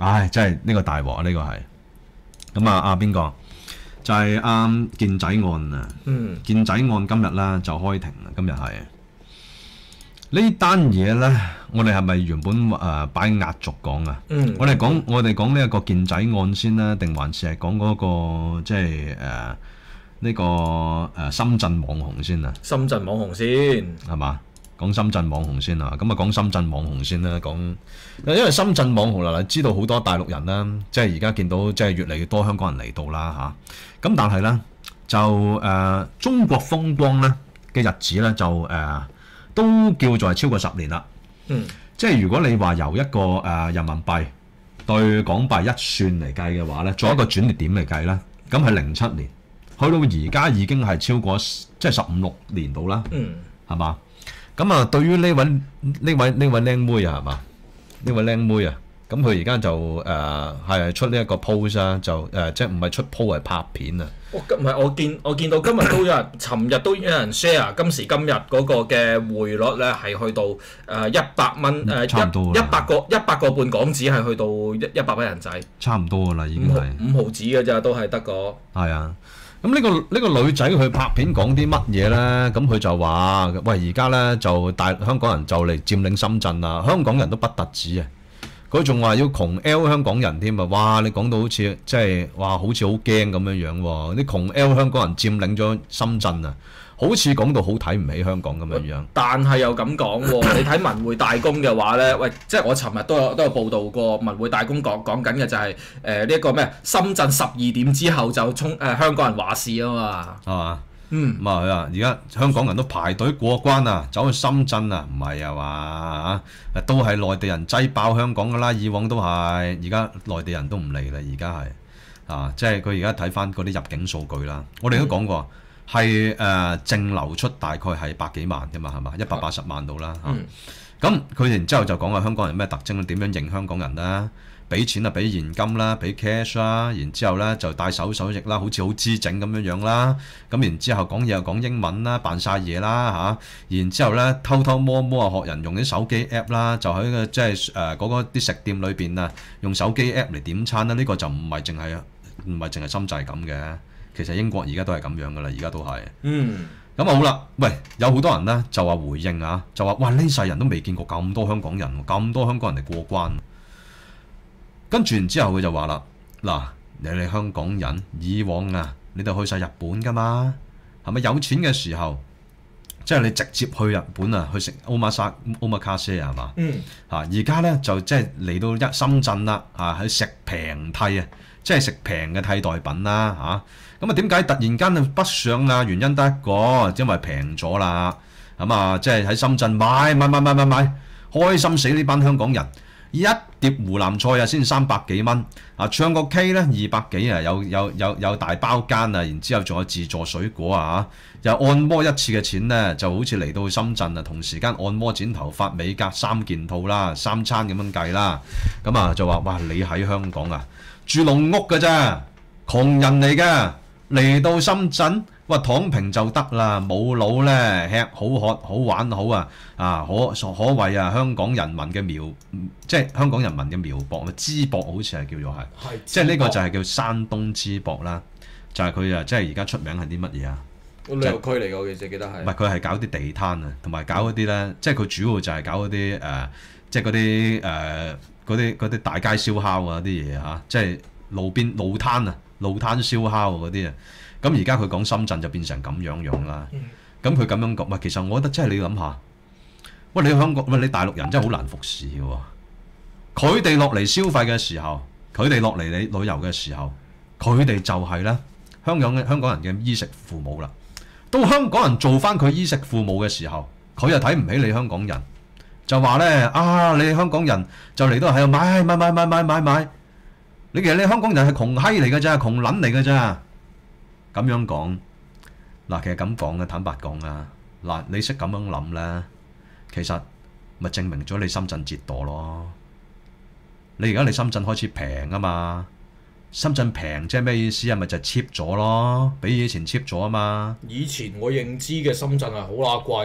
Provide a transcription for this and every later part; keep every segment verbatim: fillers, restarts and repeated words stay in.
唉，真係呢個大鑊啊！呢個係咁啊，阿邊個就係啱健仔案啊！ 嗯， 健仔案今日咧就開庭啦，今日係呢單嘢咧，我哋係咪原本誒擺壓軸講啊？ 嗯， 我哋講我哋講呢一個健仔案先啦，定還是係講嗰個即係誒呢個誒深圳網紅先啊？ 深圳網紅先係嘛？講深圳網紅先啊，咁啊講深圳網紅先啦，講因為深圳網紅啦，知道好多大陸人啦，即係而家見到即係越嚟越多香港人嚟到啦嚇，咁但係咧就誒、呃、中國風光咧嘅日子咧就誒、呃、都叫做係超過十年啦， 嗯， 即係如果你話由一個誒、呃、人民幣對港幣一算嚟計嘅話咧，做一個轉捩點嚟計咧，咁係零七年，去到而家已經係超過即係十五六年度啦， 嗯， 係嘛？咁啊，對於呢位呢位呢位靚妹啊，係嘛？呢位靚妹啊，咁佢而家就誒係、呃、出呢一個 post 啊，就誒、呃、即係唔係出 post 係拍片啊？ 我唔係我見我見到今日都有人，尋日都有人 share 今時今日嗰個嘅匯率咧係去到誒一百蚊誒差唔多一一百個一百個半港紙係去到一一百蚊人仔， 差唔多噶啦，已經五毫係五毫紙嘅咋，都係得個。 係啊。咁呢、個呢、個女仔佢拍片講啲乜嘢咧？咁佢就話：喂，而家咧就大香港人就嚟佔領深圳啦，香港人都不特止啊！佢仲話要窮 L 香港人添啊！哇！你講到好似即係話好似好驚咁樣樣喎，啲窮 L 香港人佔領咗深圳啊！好似講到好睇唔起香港咁樣樣。 但係又咁講喎，你睇文匯大公嘅話咧，喂，即係我尋日都有都有報道過，文匯大公講講緊嘅就係誒呢一個咩？深圳十二點之後就衝誒、呃、香港人話事啊嘛， 係嘛？ 嗯， 咁啊佢話而家香港人都排隊過關啊，走去深圳啊，唔係啊嘛嚇，都係內地人擠爆香港噶啦，以往都係，而家內地人都唔嚟啦，而家係啊，即係佢而家睇翻嗰啲入境數據啦，我哋都講過。嗯係誒、呃、淨流出大概係百幾萬啫嘛，係嘛？一百八十萬度啦嚇。咁佢然之後就講話香港人咩特徵咧？點樣認香港人啦？俾錢啊，俾現金啦，俾 cash 啦。然之後咧就戴手手翼啦，好似好姿整咁樣樣啦。咁然之後講嘢又講英文啦，扮晒嘢啦嚇。然之後咧偷偷摸摸啊學人用啲手機 app 啦，就喺個即係誒嗰個啲食店裏邊啊，用手機 app 嚟點餐啦。呢、這個就唔係淨係唔係淨係深圳咁嘅。其實英國而家都係咁樣噶啦，而家都係。嗯。咁啊好啦，喂，有好多人咧就話回應啊，就話哇呢世人都未見過咁多香港人，咁多香港人嚟過關。跟住然之後佢就話啦，嗱，你哋香港人以往啊，你哋去晒日本噶嘛，係咪有錢嘅時候，即係你直接去日本啊，去食 omakase omakase 係嘛？嗯。嚇，而家咧就即係嚟到一深圳啦，啊去食平替啊，即係食平嘅替代品啦，嚇。咁啊點解突然間北上啊？原因得一個，因為平咗啦。咁啊，即係喺深圳買買買買買買，開心死呢班香港人！一碟湖南菜啊，先三百幾蚊啊，唱個 K 咧二百幾啊，有有有有大包間啊，然之後仲有自助水果啊，又按摩一次嘅錢咧，就好似嚟到深圳啊，同時間按摩剪頭髮美甲三件套啦，三餐咁樣計啦。咁啊就話哇，你喺香港啊住籠屋㗎咋，窮人嚟㗎。嚟到深圳，哇躺平就得啦，冇腦咧，吃好喝好玩好啊，啊可可謂啊香港人民嘅苗，即係香港人民嘅苗博，淄博好似係叫做係，即係呢個就係叫山東淄博啦，就係佢啊，即係而家出名係啲乜嘢啊？ 旅遊區嚟㗎，我記得係。 唔係佢係搞啲地攤啊，同埋搞嗰啲咧，即係佢主要就係搞嗰啲誒，即係嗰啲誒嗰啲嗰啲大街燒烤啊啲嘢嚇，即係路邊路攤啊。路攤燒烤嗰啲啊，咁而家佢講深圳就變成咁樣樣啦。咁佢咁樣講，喂，其實我覺得真係你要諗下，喂，你香港，喂，你大陸人真係好難服侍嘅喎。佢哋落嚟消費嘅時候，佢哋落嚟你旅遊嘅時候，佢哋就係咧香港嘅香港人嘅衣食父母啦。到香港人做翻佢衣食父母嘅時候，佢又睇唔起你香港人，就話咧啊，你香港人就嚟到喺度買買買買買買買。你其實你香港人係窮閪嚟㗎咋，窮撚嚟㗎咋，咁樣講嗱，其實咁講嘅，坦白講啊，嗱，你識咁樣諗咧，其實咪證明咗你深圳折墮咯。你而家你深圳開始平啊嘛，深圳平即係咩意思啊？咪就係 cheap 咗咯，比以前 cheap 咗啊嘛。 以前我認知嘅深圳係好乸貴，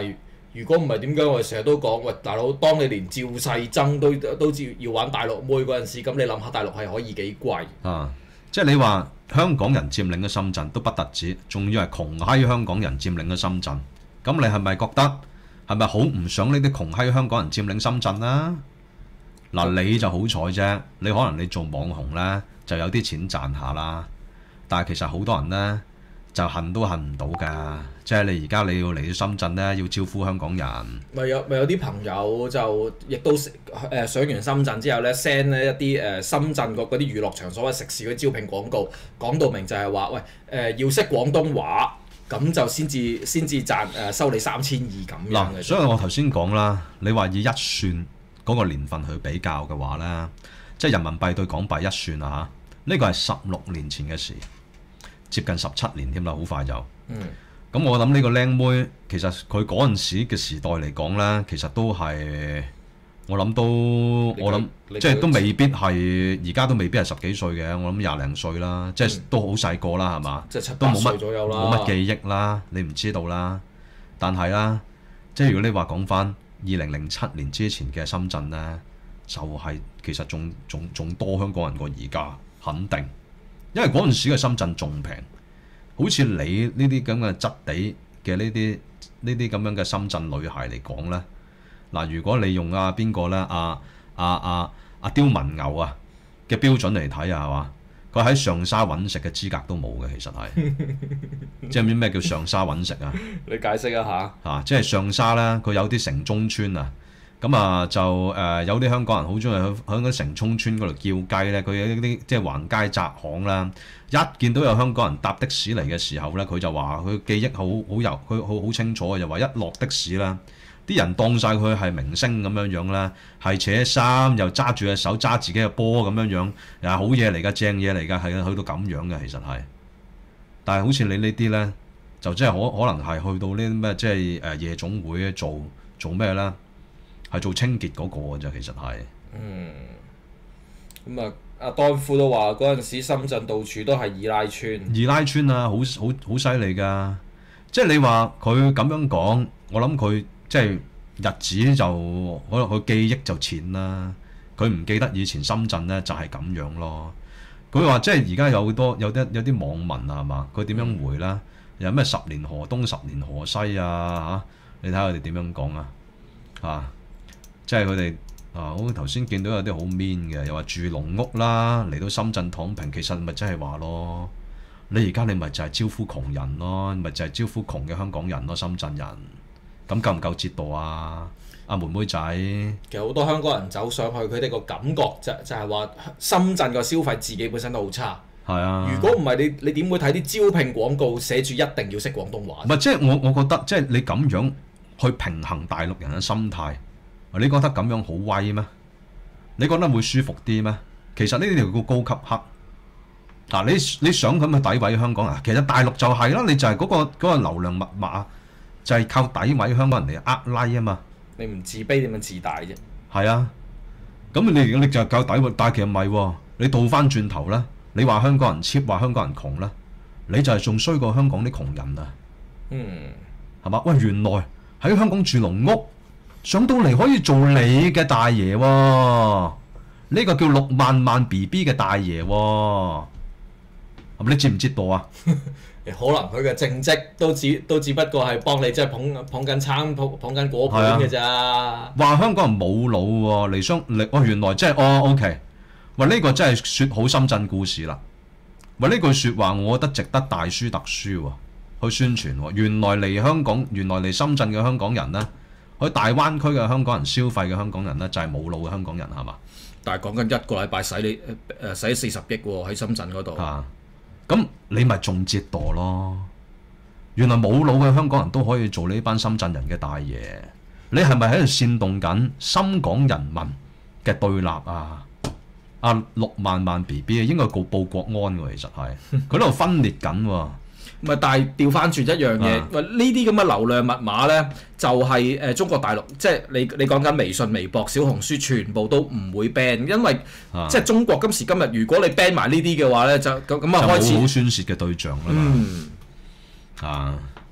如果唔係點解我哋成日都講，喂大佬，當你連趙世曾都都知要玩大陸妹嗰陣時，咁你諗下大陸係可以幾貴？ 啊，即係你話香港人佔領咗深圳都不特止，仲要係窮閪香港人佔領咗深圳。咁你係咪覺得係咪好唔想呢啲窮閪香港人佔領深圳啊？嗱，你就好彩啫，你可能你做網紅咧就有啲錢賺下啦。但係其實好多人咧就恨都恨唔到㗎，即係你而家你要嚟到深圳咧，要招呼香港人。 咪有咪有啲朋友就亦都誒、呃、上完深圳之後咧 send 咧一啲誒、呃、深圳嗰啲娛樂場所或者食肆嗰啲招聘廣告，講到明就係話喂誒、呃、要識廣東話，咁就先至先至賺誒、呃、收你三千二咁樣嘅。 所以我頭先講啦，你話以一算嗰個年份去比較嘅話咧，即係人民幣對港幣一算啊嚇，呢個係十六年前嘅事。接近十七年添啦，好快就。嗯。咁我諗呢個靚妹，其實佢嗰陣時嘅時代嚟講咧，其實都係我諗都我諗即係都未必係而家都未必係十幾歲嘅，我諗廿零歲啦，即係都好細個啦，係嘛？ 即係七八歲左右啦。 冇乜記憶啦，你唔知道啦。但係啦，即係如果你話講翻二零零七年之前嘅深圳咧，就係、是、其實仲仲仲多香港人過而家，肯定。因為嗰陣時嘅深圳仲平，好似你呢啲咁嘅質地嘅呢啲呢啲咁樣嘅深圳女孩嚟講咧，嗱，如果你用啊邊個咧，阿阿阿阿刁文牛啊嘅標準嚟睇啊，係嘛？佢喺上沙揾食嘅資格都冇嘅，其實係，即係唔知咩叫上沙揾食啊？ 你解釋一下。啊， 即係上沙咧，佢有啲城中村啊。咁啊就誒、呃、有啲香港人好中意喺喺嗰城涌村嗰度叫雞咧，佢有啲即係橫街窄巷啦，一見到有香港人搭的士嚟嘅時候咧，佢就話佢記憶好好有佢好好清楚嘅，就話一落的士啦，啲人當晒佢係明星咁樣樣啦，係扯衫又揸住隻手揸自己嘅波咁樣樣，又係好嘢嚟㗎，正嘢嚟㗎，係去到咁樣嘅其實係。但係好似你呢啲咧，就真係可可能係去到呢啲咩即係誒夜總會做做咩咧？係做清潔嗰個嘅啫，其實係。 嗯。咁啊，阿當夫都話嗰陣時深圳到處都係二奶村。 二奶村啊，好好好犀利㗎！即係你話佢咁樣講，我諗佢即係日子就可能佢記憶就淺啦。佢唔記得以前深圳咧就係咁樣咯。佢話即係而家有好多有啲有啲網民啊，係嘛？佢點樣回啦？有咩十年河東十年河西啊？嚇！你睇下佢哋點樣講啊？嚇！即係佢哋啊！我頭先見到有啲好 mean 嘅，又話住農屋啦，嚟到深圳躺平，其實咪真係話咯，你而家你咪就係招呼窮人咯，咪就係招呼窮嘅香港人咯，深圳人，咁夠唔夠折墮啊？阿妹妹仔， 其實好多香港人走上去，佢哋個感覺就就係話深圳個消費自己本身都好差。 係啊。如果唔係你你點會睇啲招聘廣告寫住一定要識廣東話？ 唔係即係我我覺得即係你咁樣去平衡大陸人嘅心態。你覺得咁樣好威咩？你覺得會舒服啲咩？其實呢條叫高級黑。嗱、啊，你你想咁去詆毀香港人，其實大陸就係啦，你就係嗰、嗰個嗰個流量密碼，就係、係、靠詆毀香港人嚟呃 like 啊嘛。 你唔自卑點樣自大啫？ 係啊，咁你你就係靠詆毀，但係其實唔係喎。你倒翻轉頭咧，你話香港人 cheap， 話香港人窮咧，你就係仲衰過香港啲窮人啊。嗯，係嘛？喂，原來喺香港住農屋。上到嚟可以做你嘅大爺喎、哦，呢、這個叫六萬萬 B B 嘅大爺喎、哦，係咪你接唔接到啊？ 可能佢嘅正職都只都只不過係幫你即係捧捧緊餐捧捧緊果盤嘅咋。 話香港人冇腦喎，嚟商嚟哦，原來即係哦 OK，喂呢、這個真係説好深圳故事啦。喂呢句説話，我覺得值得大書特書喎，去宣傳喎。原來嚟香港，原來嚟深圳嘅香港人咧。去大灣區嘅香港人消費嘅香港人咧，就係冇腦嘅香港人係嘛？ 但係講緊一個禮拜使你誒使四十億喎喺深圳嗰度。 啊，咁你咪仲折墮咯？原來冇腦嘅香港人都可以做呢班深圳人嘅大爺，你係咪喺度煽動緊深港人民嘅對立啊？啊六萬萬 B B 應該告報國安喎，其實係佢喺度分裂緊喎。 唔係，但係調翻轉一樣嘢，喂呢啲咁嘅流量密碼咧，就係、是、誒、呃、中國大陸，即係你你講緊微信、微博、小紅書，全部都唔會 ban，因為、啊、即係中國今時今日，如果你 ban 埋呢啲嘅話咧，就咁咁啊開始好宣泄嘅對象啦嘛。嗯、啊，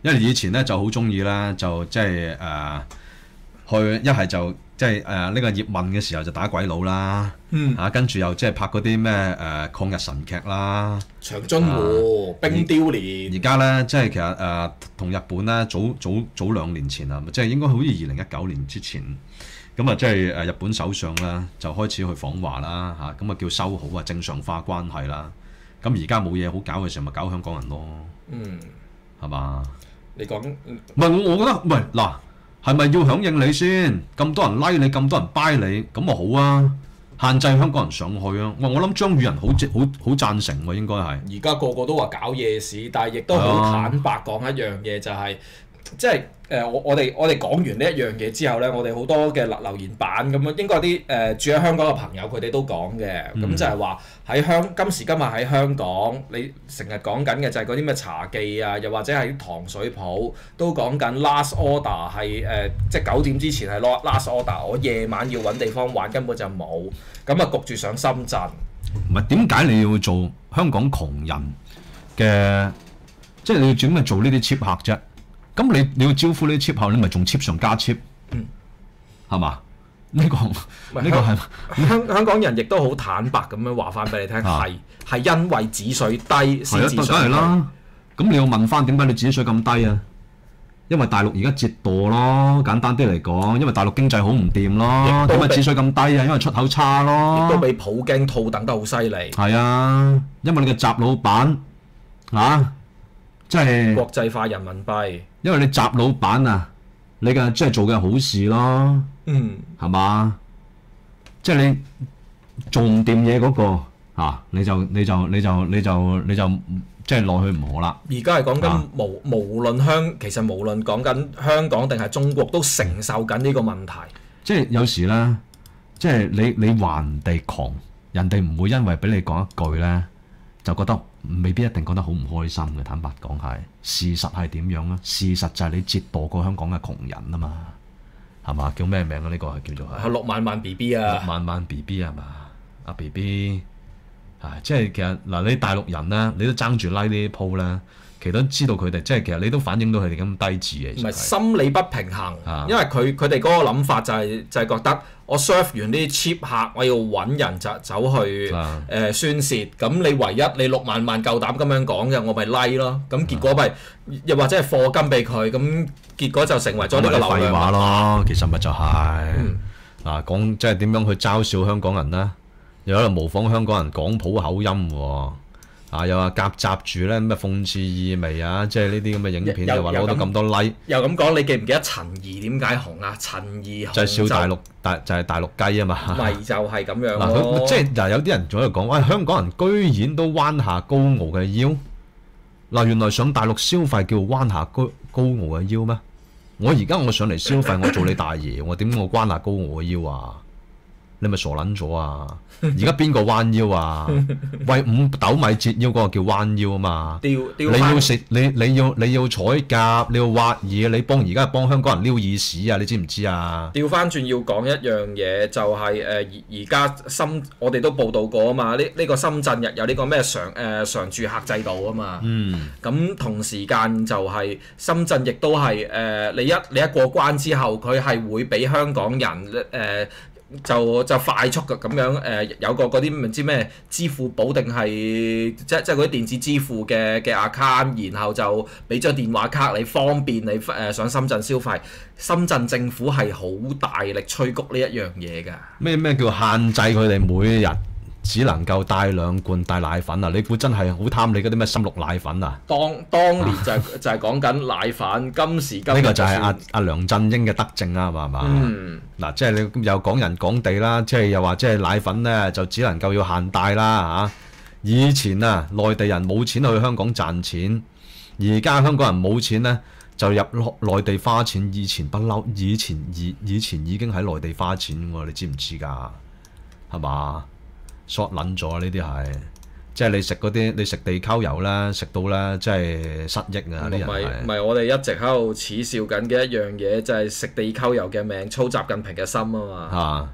因為以前咧就好中意啦，就即係誒去一係就即係誒呢個葉問嘅時候就打鬼佬啦， 嗯嚇跟住又即係拍嗰啲咩誒抗日神劇啦。 長津湖、冰雕連而家咧即係其實誒同、日本咧早早早兩年前啊，即係應該好似二零一九年之前，咁啊即係誒日本首相啦就開始去訪華啦嚇，咁啊叫修好啊正常化關係啦。咁而家冇嘢好搞嘅時候，咪搞香港人咯， 嗯， 係嘛？ 你講唔係我我覺得，唔係嗱，係咪要響應你先？咁多人拉你，咁多人掰你，咁啊好啊！限制香港人上去啊！我我諗張宇人好好好贊成喎，應該係。 而家個個都話搞夜市，但係亦都好坦白講一樣嘢，就係即係誒我我哋我哋講完呢一樣嘢之後咧，我哋好多嘅留留言板咁樣，應該有啲誒、呃、住喺香港嘅朋友佢哋都講嘅，咁、嗯、就係話喺香今時今日喺香港，你成日講緊嘅就係嗰啲咩茶記啊，又或者係糖水鋪都講緊 last order 係誒、呃，即係九點之前係攞 last order，我夜晚要揾地方玩根本就冇，咁啊焗住上深圳。 唔係點解你要做香港窮人嘅？即係你要做咩做呢啲 cheap 客啫？咁你你要招呼呢啲 cheap 客，你咪仲 cheap 上加 cheap， 嗯， 係嘛？呢、呢個呢個係香香港人亦都好坦白咁樣話翻俾你聽，係係、啊、因為紙水低先至上去。 係啊，梗係啦。咁你要問翻點解你紙水咁低啊？因為大陸而家折墮咯，簡單啲嚟講，因為大陸經濟好唔掂咯。點解紙水咁低啊？因為出口差咯。 亦都俾普京套戥得好犀利。 係啊，因為你嘅習老闆啊，即係國際化人民幣。 因為你習老闆啊，你嘅即係做嘅好事咯。 嗯， 係嘛？即係你做唔掂嘢嗰個啊，你就你就你就你就你就即係落去唔好啦。 而家係講緊啊無無論香，其實無論講緊香港定係中國，都承受緊呢個問題。 即係有時咧，即係你你話人哋窮，人哋唔會因為俾你講一句咧，就覺得未必一定覺得好唔開心嘅。坦白講係，事實係點樣啊？事實就係你折墮過香港嘅窮人啊嘛。係嘛？叫咩名啊？呢、這個係叫做係六萬萬 B B 啊！ 六萬萬 B B 係嘛？阿 B B 啊，即係其實嗱，你大陸人咧，你都爭住拉呢啲鋪咧，其實都知道佢哋，即係其實你都反映到佢哋咁低智嘅。 唔係心理不平衡， 啊、 因為佢佢哋嗰個諗法就係、是、就係、是、覺得我 serve 完啲 cheap 客，我要揾人就走去誒、 啊呃、宣泄。咁你唯一你六萬萬夠膽咁樣講嘅，我咪 like 咯。咁結果咪、就是啊、又或者係課金俾佢，咁結果就成為咗呢個流量。 廢話咯，其實咪就係、是、 嗯、 啊講即係點樣去嘲笑香港人咧？又喺度模仿香港人廣普口音喎。啊！又話夾雜住咧咩諷刺意味啊！即係呢啲咁嘅影片又話攞到咁多 like， 又咁講，你記唔記得陳怡點解紅啊？陳怡紅就係笑大陸大就係、是、大陸雞啊嘛！ 咪就係咁樣嗱、 咯。 即係嗱，有啲人仲喺度講，喂、哎，香港人居然都彎下高傲嘅腰。嗱，原來上大陸消費叫彎下高高傲嘅腰咩？我而家我上嚟消費，我做你大爺，我點我彎下高傲嘅腰啊？你咪傻撚咗啊！而家邊個彎腰啊？喂，五斗米折腰嗰個叫彎腰啊嘛！你要食你你要你要採甲，你要挖嘢，你幫而家幫香港人撩耳屎啊！你知唔知啊？ 調翻轉要講一樣嘢，就係誒而而家深我哋都報道過啊嘛！呢、這、呢個深圳日有呢個咩常誒、呃、常住客制度啊嘛。 嗯。咁同時間就係深圳亦都係誒你一你一過關之後，佢係會俾香港人誒。呃就就快速嘅咁樣誒、呃，有個嗰啲唔知咩支付寶定係即即係嗰啲電子支付嘅嘅 account，然後就俾張電話卡你，方便你誒、呃、上深圳消費。深圳政府係好大力催谷呢一樣嘢㗎。咩咩叫限制佢哋每日只能夠帶兩罐帶奶粉啊？你估真係好貪你嗰啲咩深綠奶粉啊？ 當當年就係、就係講緊奶粉，今時今日呢個就係阿阿梁振英嘅德政啊嘛，係嘛？ 嗯。 嗱，即係你又講人講地啦，即係又話即係奶粉咧就只能夠要限帶啦嚇。以前啊，內地人冇錢去香港賺錢，而家香港人冇錢咧就入內地花錢。以前不嬲，以前以以前已經喺內地花錢喎，你知唔知㗎？係嘛？索撚咗呢啲係，即係你食嗰啲，你食地溝油啦，食到咧即係失憶啊！啲人係唔係我哋一直喺度恥笑緊嘅一樣嘢，就係、是、食地溝油嘅命，操習近平嘅心啊嘛！ 嚇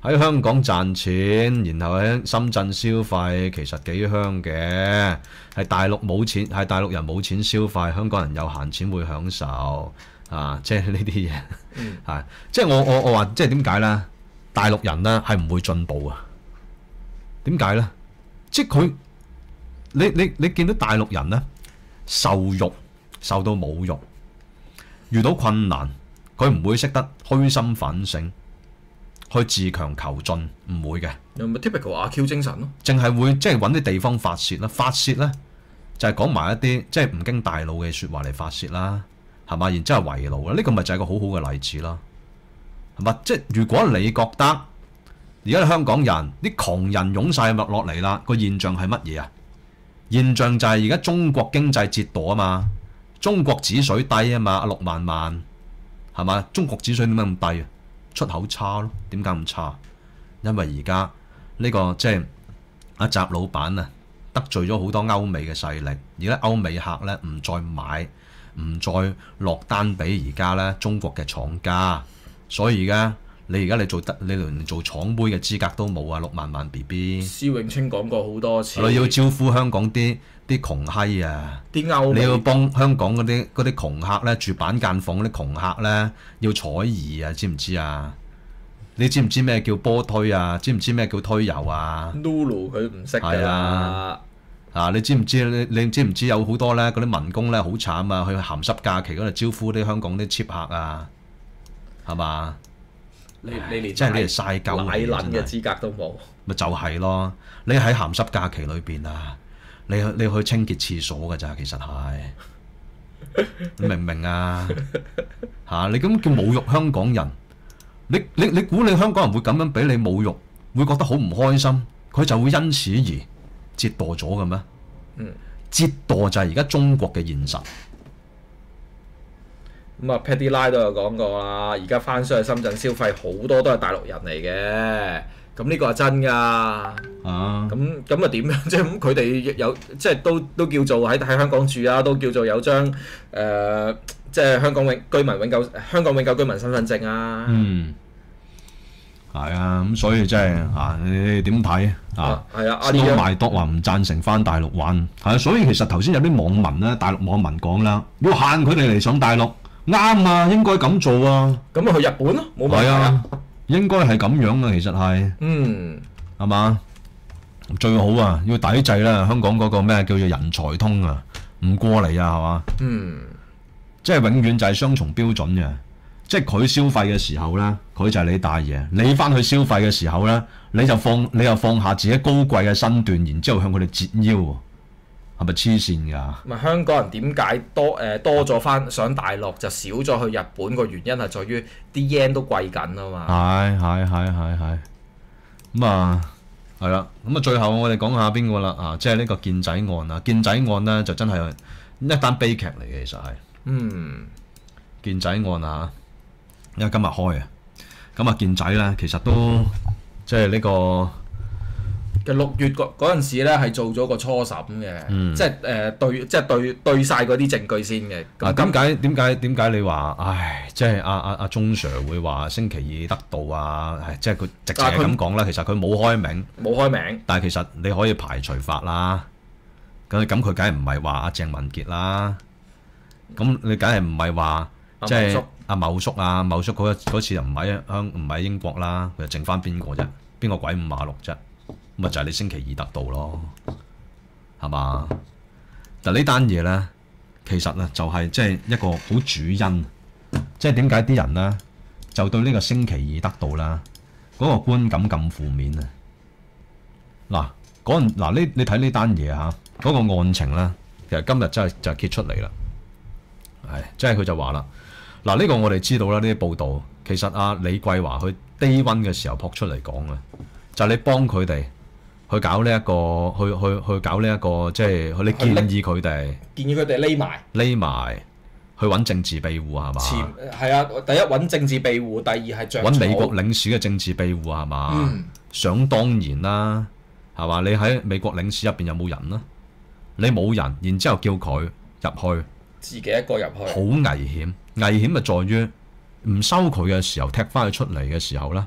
喺香港賺錢，然後喺深圳消費，其實幾香嘅。係大陸冇錢，係大陸人冇錢消費，香港人有閒錢會享受啊！即係呢啲嘢，係、 嗯、 即係我我我話，即係點解咧？大陸人咧係唔會進步啊？點解咧？即係佢，你你你見到大陸人咧受辱，受到侮辱，遇到困難，佢唔會識得虛心反省。去自強求進，唔會嘅， 有冇 typical 阿 Q 精神咯？ 淨係會即係揾啲地方發泄啦，發泄咧就係講埋一啲即係唔經大腦嘅説話嚟發泄啦，係嘛？然之後圍爐啦，呢個咪就係個好好嘅例子啦，係嘛？即係如果你覺得而家香港人啲窮人湧晒落落嚟啦，個現象係乜嘢啊？現象就係而家中國經濟折墮啊嘛，中國指水低啊嘛，阿六萬萬係嘛？中國指水點解咁低啊？出口差咯，點解咁差？因為而家呢個即係阿習老闆啊，得罪咗好多歐美嘅勢力，而家歐美客咧唔再買，唔再落單俾而家咧中國嘅廠家，所以而家你而家你做得你連做廠妹嘅資格都冇啊！六萬萬 B B， 施永青講過好多次， 你要招呼香港啲啲窮閪啊！ 啲歐美你要幫香港嗰啲嗰啲窮客咧住板間房嗰啲窮客咧要採耳啊，知唔知啊？你知唔知咩叫波推啊？知唔知咩叫推油啊 ？Lulu 佢唔識㗎啦。 啊！你知唔知你你知唔知有好多咧嗰啲民工咧好慘啊！去鹹濕假期嗰度招呼啲香港啲 cheap 客啊，係嘛？ 你你連真係你哋嘥鳩奶撚嘅資格都冇。 咪就係咯！你喺鹹濕假期裏邊啊，你去你去清潔廁所㗎咋，其實係你明唔明啊？嚇、啊！你咁叫侮辱香港人？你你你估你香港人會咁樣俾你侮辱，會覺得好唔開心？佢就會因此而折墮咗嘅咩？ 嗯， 折墮就係而家中國嘅現實。 咁啊 Paddy 拉都有講過啦，而家翻出去深圳消費好多都係大陸人嚟嘅，咁呢個係真㗎。啊，咁咁啊點樣？即係咁佢哋有即係都都叫做喺喺香港住啊，都叫做有張誒、呃、即係香港永居民永久香港永久居民身份證啊。 嗯，係啊，咁所以真係啊，你哋點睇啊？ 係啊， 都賣多話唔贊成翻大陸玩，係啊，所以其實頭先有啲網民咧，大陸網民講啦，要限佢哋嚟上大陸。啱啊，應該咁做啊。 咁咪去日本咯，冇問題啊。應該係咁樣啊，其實係。 嗯。 係嘛？最好啊，要抵制啦。香港嗰個咩叫做人才通啊，唔過嚟啊，係嘛？ 嗯。 即係永遠就係雙重標準嘅。即係佢消費嘅時候咧，佢就係你大爺；你翻去消費嘅時候咧，你就放你又放下自己高貴嘅身段，然之後向佢哋折腰。係咪黐線㗎？ 咪香港人點解多誒、呃、多咗翻上大陸就少咗去日本？個原因係在於啲 yen 都貴緊啊嘛。係係係係係。咁啊係啦。咁啊最後我哋講下邊個啦啊，即係呢個健仔案啊。健仔案咧就真係一單悲劇嚟嘅，其實係。嗯。健仔案啊，因為今日開啊，咁啊健仔咧其實都即係呢個。 嘅六月嗰嗰陣時咧係做咗個初審嘅、嗯，即係誒、呃、對，即係對對曬嗰啲證據先嘅。 啊，點解點解點解你話，唉，即係阿阿阿鐘 Sir 會話星期二得到啊？係即係佢直情係咁講啦。其實佢冇開名， 冇開名。 但係其實你可以排除法啦。咁咁佢梗係唔係話阿鄭文傑啦？咁你梗係唔係話即係阿茂叔啊？茂叔嗰嗰次又唔喺香唔喺英國啦，佢就剩翻邊個啫？邊個鬼五馬六啫？咪就係你星期二得到咯，係嘛？但呢單嘢咧，其實啊就係即係一個好主因，即係點解啲人咧就對呢個星期二得到啦嗰、那個觀感咁負面啊？嗱，嗰嗱呢你睇呢單嘢嚇，嗰、那個案情咧，其實今日真係就揭出嚟啦，係即係佢就話啦，嗱呢、這個我哋知道啦，呢啲報道其實阿、啊、李桂華去低溫嘅時候撲出嚟講啊，就係、是、你幫佢哋。去搞呢、這、一個，去去去搞呢、這、一個，即係你建議佢哋， 建議佢哋匿埋， 匿埋去揾政治庇護係嘛？ 前係啊，第一揾政治庇護，第二係著草揾美國領事嘅政治庇護係嘛？嗯、想當然啦，係嘛？你喺美國領事入邊有冇人啦？你冇人，然之後叫佢入去， 自己一個入去， 好危險。危險咪在於唔收佢嘅時候，踢翻佢出嚟嘅時候咧，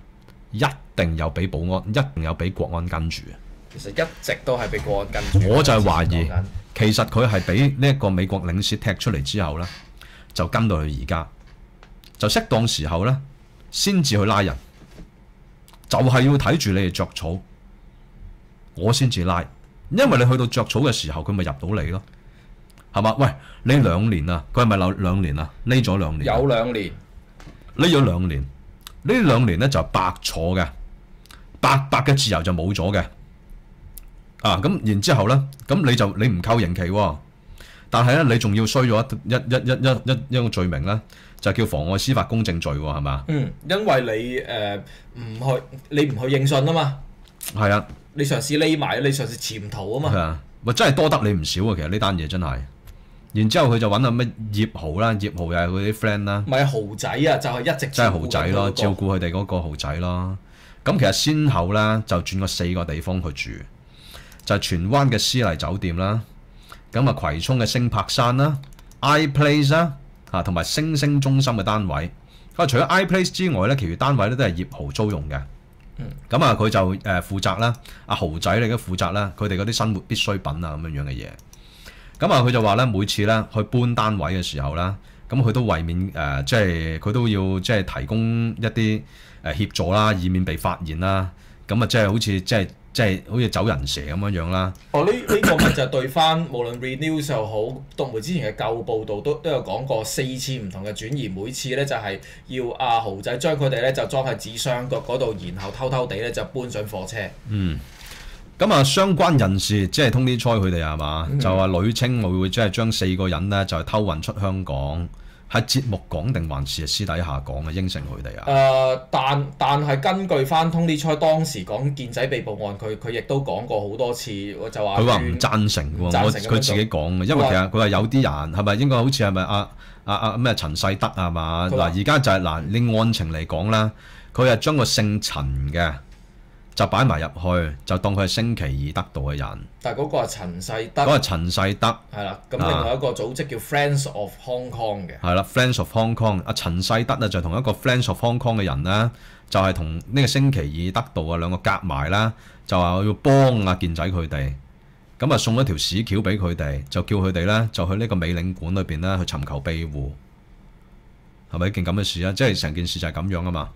一定有俾保安，一定有俾國安跟住。 其實一直都係俾國安跟住。 我就係懷疑講緊其實佢係俾呢一個美國領事踢出嚟之後呢，就跟到佢而家，就適當時候呢，先至去拉人，就係、是、要睇住你哋着草，我先至拉，因為你去到着草嘅時候，佢咪入到嚟咯，係嘛？喂，你兩年啊，佢係咪留兩年啊？匿咗兩年， 有兩年， 匿咗兩年，呢兩年呢就白坐嘅，白白嘅自由就冇咗嘅。啊，咁然之後咧，咁你就你唔扣刑期喎、哦，但係咧你仲要衰咗一一一一一一一個罪名咧，就叫妨礙司法公正罪喎、哦，係嘛？ 嗯，因為你誒唔、呃、去，你唔去應訊啊嘛。 係啊， 你嘗試匿埋，你嘗試潛逃啊嘛。 係啊，喂，真係多得你唔少啊！其實呢單嘢真係。然之後佢就揾阿咩葉豪啦，葉豪又係佢啲 friend 啦。 唔係豪仔啊，就係、是、一直真係豪仔咯，照顧佢哋嗰個豪仔咯。咁其實先後咧就轉過四個地方去住。就係荃灣嘅絲麗酒店啦，咁啊葵涌嘅星柏山啦 ，iPlace 啦，啊同埋星星中心嘅單位。咁啊除咗 iPlace 之外咧，其餘單位咧都係葉豪租用嘅。咁啊佢就誒負責啦，阿豪仔嚟嘅負責啦，佢哋嗰啲生活必需品啊咁樣樣嘅嘢。咁啊佢就話咧，每次咧去搬單位嘅時候啦，咁佢都為免誒、呃、即係佢都要即係提供一啲誒協助啦，以免被發現啦。咁啊即係好似即係。即係好似走人蛇咁樣樣啦。 哦，呢呢、呢個咪就係對翻，無論 Renews 又好，獨媒之前嘅舊報導都都有講過四次唔同嘅轉移，每次咧就係要阿豪仔將佢哋咧就裝喺紙箱嗰度，然後偷偷地咧就搬上貨車。 嗯。咁啊，相關人士即係通啲猜佢哋係嘛，嗯、就話呂清會會即係將四個人咧就係偷運出香港。係節目講定還是係私底下講嘅應承佢哋啊？誒、 呃，但但係根據翻 Tony Choi 當時講健仔被捕案，佢佢亦都講過好多次，就話佢話唔贊成喎，我佢自己講嘅，因為其實佢話有啲人係咪應該好似係咪阿阿阿咩陳世德係嘛？嗱而家就係、是、嗱，你案情嚟講啦，佢係將個姓陳嘅就擺埋入去，就當佢係星期二得到嘅人。但係嗰個係陳世德。嗰個係陳世德。係啦，咁另外一個組織叫 Friends of Hong Kong 嘅。係啦 ，Friends of Hong Kong。阿陳世德啊，就同一個 Friends of Hong Kong 嘅人啦，就係同呢個星期二得到啊兩個夾埋啦，就話要幫阿健仔佢哋。咁啊送咗條屎橋俾佢哋，就叫佢哋咧就去呢個美領館裏邊咧去尋求庇護。係咪一件咁嘅事啊？即係成件事就係咁樣啊嘛。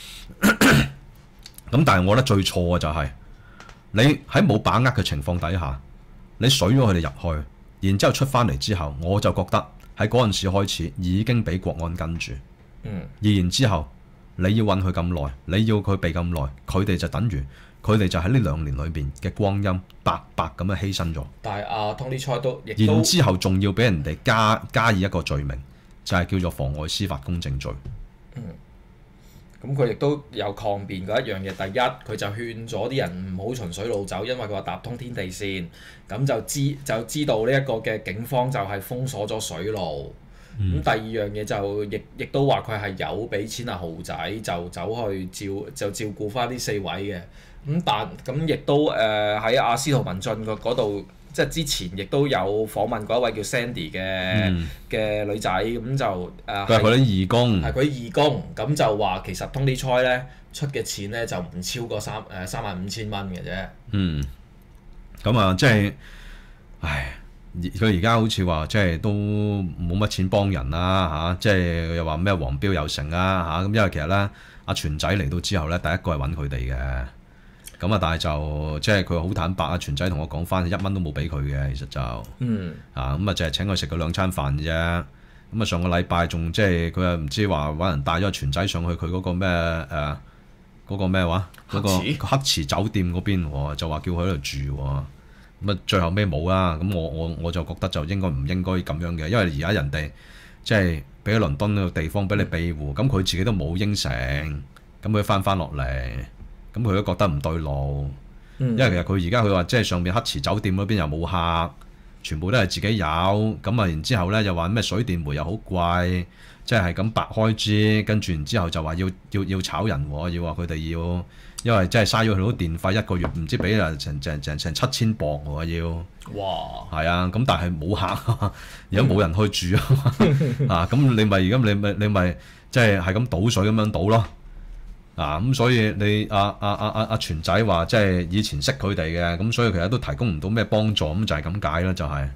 咁但係我覺得最錯嘅就係、是、你喺冇把握嘅情況底下，你水咗佢哋入去，然之後出翻嚟之後，我就覺得喺嗰陣時開始已經俾國安跟住。嗯。而然之後你要韞佢咁耐，你要佢避咁耐，佢哋就等於佢哋就喺呢兩年裏邊嘅光陰白白咁樣犧牲咗。但係阿 Tony Choi 都亦都然之後仲要俾人哋加加以一個罪名，就係、是、叫做妨礙司法公正罪。嗯。咁佢亦都有抗辯嗰一樣嘢，第一佢就勸咗啲人唔好循水路走，因為佢話搭通天地線，咁就知就知道呢一個嘅警方就係封鎖咗水路。咁、嗯、第二樣嘢就亦亦都話佢係有俾錢阿豪仔，就走去照就照顧翻呢四位嘅。咁但咁亦都誒喺阿司徒文進個嗰度。即係之前亦都有訪問過一位叫 Sandy 嘅嘅、嗯、女仔，咁就誒佢係佢啲義工，係佢啲義工，咁就話其實 Tony Choi 咧出嘅錢咧就唔超過三誒三萬五千蚊嘅啫。嗯，咁啊，即係，唉，佢而家好似話即係都冇乜錢幫人啦嚇、啊，即係又話咩黃標又成啦嚇，咁因為其實咧阿全仔嚟到之後咧，第一個係揾佢哋嘅。咁啊，但係就即係佢好坦白啊！全仔同我講翻，一蚊都冇俾佢嘅，其實就嗯啊咁啊，就係請佢食咗兩餐飯啫。咁啊，上個禮拜仲即係佢又唔知話揾人帶咗全仔上去佢嗰個咩誒嗰個咩話嗰個黑池酒店嗰邊，就話叫佢喺度住。咁啊，最後尾冇啦。咁我我我就覺得就應該唔應該咁樣嘅，因為而家人哋即係俾咗倫敦呢個地方俾你庇護，咁佢自己都冇應承，咁佢翻翻落嚟。咁佢都覺得唔對路，嗯、因為其實佢而家佢話即係上面黑池酒店嗰邊又冇客，全部都係自己有，咁啊然之後咧又話咩水電煤又好貴，即係係咁白開支，跟住然之後就話要要要炒人喎，要話佢哋要，因為即係嘥咗佢好多電費，一個月唔知俾啊成成成成七千磅喎要，哇，係啊，咁但係冇客，而家冇人去住啊，啊咁你咪而家你咪你咪即係係咁倒水咁樣倒咯。 啊咁，所以你阿阿阿阿阿全仔話即係以前識佢哋嘅，咁所以其實都提供唔到咩幫助，咁就係咁解啦，就係、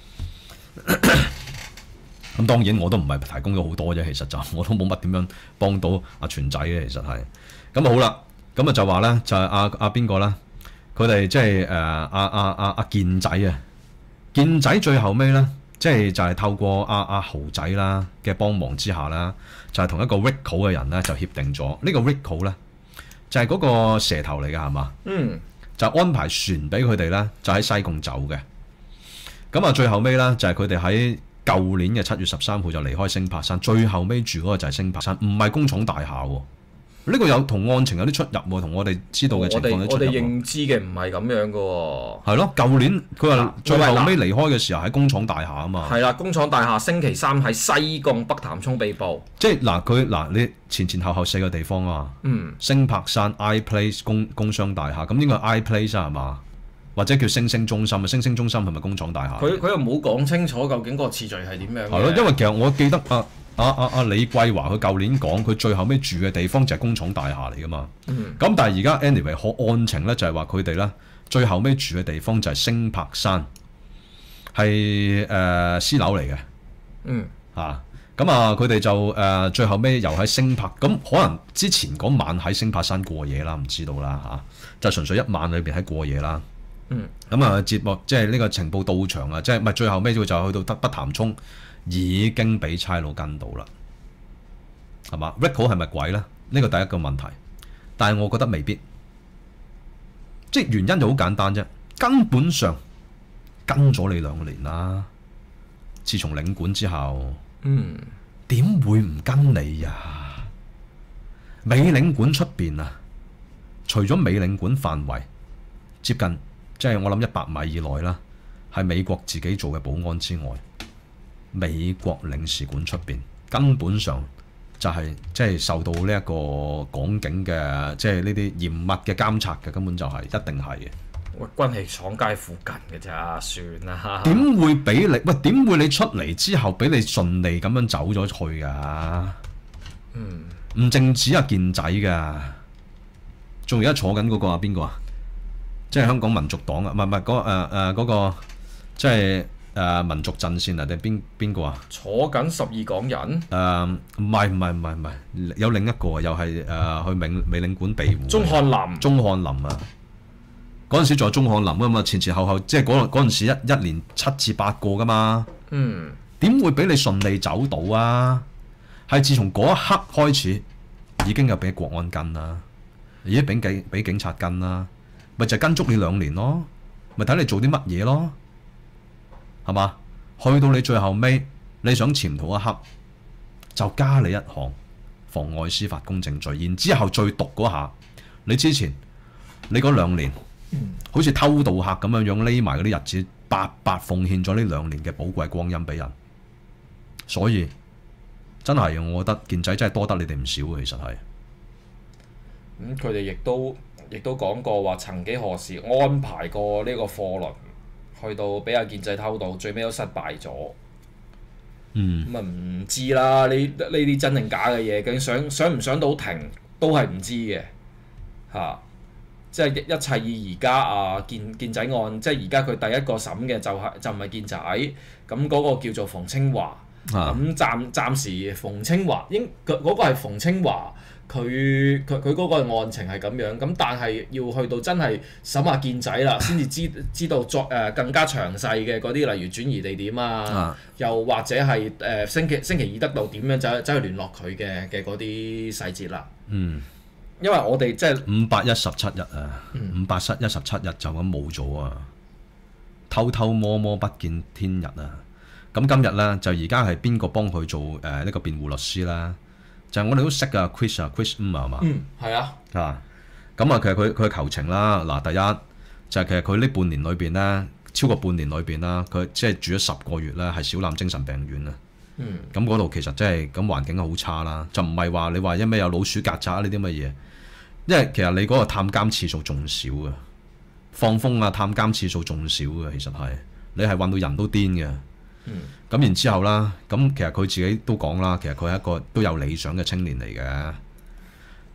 咁當然我都唔係提供咗好多啫，其實就我都冇乜點樣幫到阿全仔嘅，其實係咁好啦。咁啊就話咧就係阿阿邊個咧，佢哋即係誒阿阿阿阿健仔啊，健仔最後尾咧。即係就係透過阿、啊、阿、啊、豪仔啦嘅幫忙之下啦，就係、是、同一個 Rico 嘅人咧就協定咗。呢、這個 Rico 咧就係、是、嗰個蛇頭嚟㗎，係嘛？嗯，就安排船俾佢哋咧，就喺西貢走嘅。咁啊，最後尾咧就係佢哋喺舊年嘅七月十三號就離開星柏山，最後尾住嗰個就係星柏山，唔係工廠大廈喎。呢個有同案情有啲出入喎，同我哋知道嘅情況有啲出入。 我哋認知嘅唔係咁樣嘅喎。 係咯，舊年佢話最後尾離開嘅時候喺工廠大廈啊嘛。 係啦，工廠大廈星期三喺西貢北潭涌被捕。 即係嗱，佢嗱你前前後後四個地方啊。嗯。星柏山 iPlace 工工商大廈，咁應該係 iPlace 啊係嘛？或者叫星星中心啊？星星中心係咪工廠大廈？ 佢佢又冇講清楚究竟個次序係點樣嘅。 係咯，因為其實我記得啊。阿阿阿李桂華佢舊年講佢最後尾住嘅地方就係工廠大廈嚟噶嘛，咁、嗯、但係而家 anyway 可案情咧就係話佢哋咧最後尾住嘅地方就係星柏山，係誒私樓嚟嘅，嗯嚇，咁啊佢哋就誒、呃、最後尾又喺星柏，咁可能之前嗰晚喺星柏山過夜啦，唔知道啦嚇、啊，就純粹一晚裏邊喺過夜啦，嗯，咁啊節目即係呢個情報到場啊，即係唔係最後尾就去到北北潭涌。已經俾差佬跟到啦，係嘛 ？Rico 係咪鬼咧？呢個第一個問題，但係我覺得未必，即係原因就好簡單啫。根本上跟咗你兩年啦，自從領館之後，嗯，點會唔跟你呀？美領館出邊啊，除咗美領館範圍接近，即係我諗一百米以內啦，係美國自己做嘅保安之外。美國領事館出邊根本上就係即係受到呢一個港警嘅即係呢啲嚴密嘅監察嘅，根本就係、是、一定係嘅。 喂，軍器廠街附近嘅咋，算啦。 點會俾你？喂，點會你出嚟之後俾你順利咁樣走咗去㗎？嗯，唔淨止阿健仔㗎，仲而家坐緊嗰個啊邊個啊？即係香港民族黨啊，唔係唔係嗰誒誒嗰個即係。誒、呃、民族陣線啊，定邊邊個啊？ 坐緊十二港人？ 誒唔係唔係唔係唔係，有另一個又係誒、呃、去美美領館庇護。 鍾漢林。鍾漢林啊！嗰陣時仲有鍾漢林啊嘛，前前後後即係嗰嗰陣時一一年七至八個㗎嘛。嗯。點會俾你順利走到啊？係自從嗰一刻開始，已經有俾國安跟啦，已經俾警俾警察跟啦，咪就係跟足你兩年咯，咪睇你做啲乜嘢咯。係嘛？去到你最後尾，你想潛逃一刻，就加你一項妨礙司法公正罪。然之後最毒嗰下，你之前你嗰兩年，嗯、好似偷渡客咁樣樣匿埋嗰啲日子，白白奉獻咗呢兩年嘅寶貴光陰俾人。所以真係，我覺得健仔真係多得你哋唔少嘅，其實係。 咁佢哋亦都亦都講過話，曾幾何時安排過呢個貨輪。去到俾阿健仔偷渡，最尾都失敗咗。嗯，咁啊唔知啦，呢呢啲真定假嘅嘢，究竟想想唔想到停都係唔知嘅嚇、啊。即係一一切以而家啊健健仔案，即係而家佢第一個審嘅就係、是、就唔係健仔，咁嗰個叫做馮清華。咁、啊、暫暫時馮清華應嗰、那個係馮清華。佢佢佢嗰個案情係咁樣，咁但係要去到真係審下健仔啦，先至知知道作誒、呃、更加詳細嘅嗰啲，例如轉移地點啊，啊又或者係誒、呃、星期星期二得到點樣走走去聯絡佢嘅嘅嗰啲細節啦。嗯，因為我哋即係五百一十七日啊，五百一十七日就咁冇咗啊，偷偷摸摸不見天日啊！咁今日咧就而家係邊個幫佢做誒呢、呃這個辯護律師啦？就係我哋都識噶 Chris 啊 ，Chris 五啊嘛， 嗯，係啊， 啊，咁啊，其實佢佢求情啦，嗱，第一就係、是、其實佢呢半年裏邊咧，超過半年裏邊啦，佢即係住咗十個月咧，係小欖精神病院啊，嗯，咁嗰度其實真係咁環境好差啦，就唔係話你話因為有老鼠曱甴呢啲乜嘢，因為其實你嗰個探監次數仲少啊，放風啊探監次數仲少嘅，其實係你係揾到人都癲嘅。咁、嗯、然之後啦，咁其實佢自己都講啦，其實佢係一個都有理想嘅青年嚟嘅。